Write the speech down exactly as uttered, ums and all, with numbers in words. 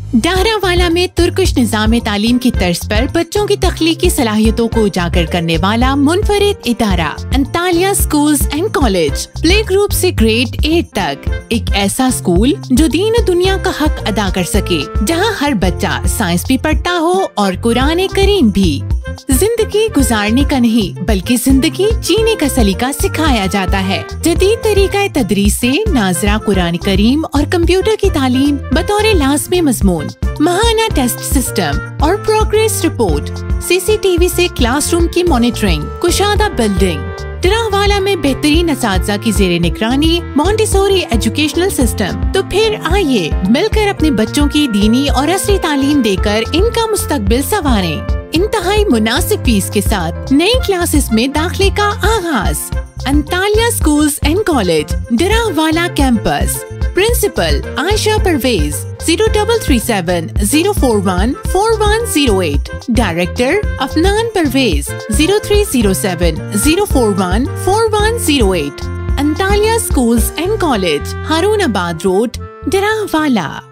ڈہراوالا میں ترکش نظام تعلیم کی طرز پر بچوں کی تخلیقی صلاحیتوں کو اجاگر کرنے والا منفرد ادارہ Antalya schools and college, play group سے گریڈ ایٹ تک، ایک ایسا اسکول جو دین و دنیا کا حق ادا کر سکے، جہاں ہر بچہ سائنس بھی پڑھتا ہو اور قرآن کریم بھی۔ زندگی گزارنے کا نہیں بلکہ زندگی جینے کا سلیقہ سکھایا جاتا ہے۔ جدید طریقہ تدریس سے ناظرہ قرآن کریم اور کمپیوٹر کی تعلیم بطور لازمی مضمون، ماہانہ ٹیسٹ سسٹم اور progress report, C C T V سے کلاس روم کی مانیٹرنگ، کشادہ بلڈنگ۔ ڈراوالا میں بہترین اساتذہ کی زیر نگرانی مونٹیسوری ایجوکیشنل سسٹم۔ تو پھر آئیے مل کر اپنے بچوں کی دینی اور عصری تعلیم دے کر ان کا مستقبل سنواریں۔ انتہائی مناسب فیس کے ساتھ نئی کلاسز میں داخلے کا آغاز۔ Antalya schools and college, Darawala campus. Principal Ayesha Parvez, zero double three seven zero four one four one zero eight. Director Afnan Parvez, zero three zero seven zero four one four one zero eight. Antalya schools and college, Haroonabad road, ڈراوالا۔